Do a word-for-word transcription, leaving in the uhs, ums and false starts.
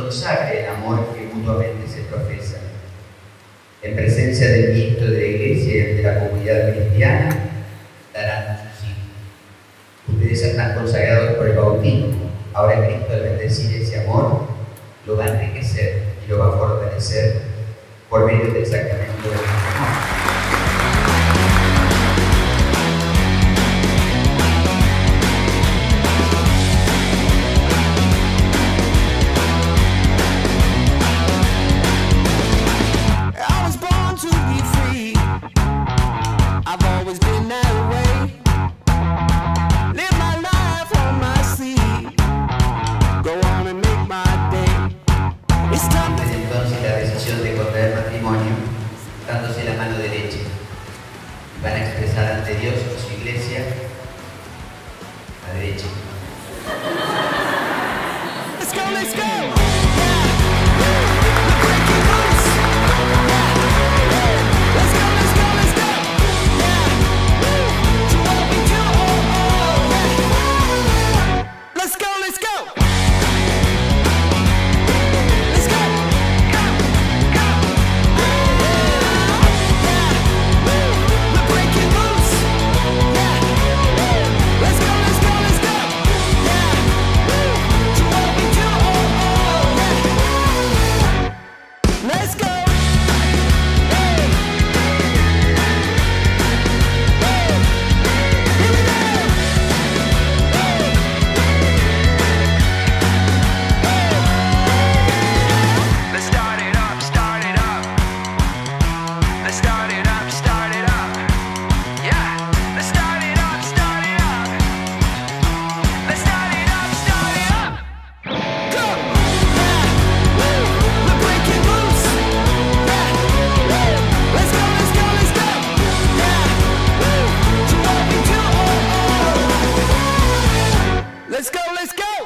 consagre el amor que mutuamente se profesa. En presencia del ministro de la Iglesia y de la comunidad cristiana, darán sus hijos. Ustedes están consagrados por el bautismo. Ahora Cristo, al bendecir ese amor, lo va a enriquecer y lo va a fortalecer por medio del sacramento del matrimonio. Entonces la decisión de contraer matrimonio dándose la mano derecha. Van a expresar ante Dios y su iglesia la derecha. Let's go, let's go. Let's go, let's go!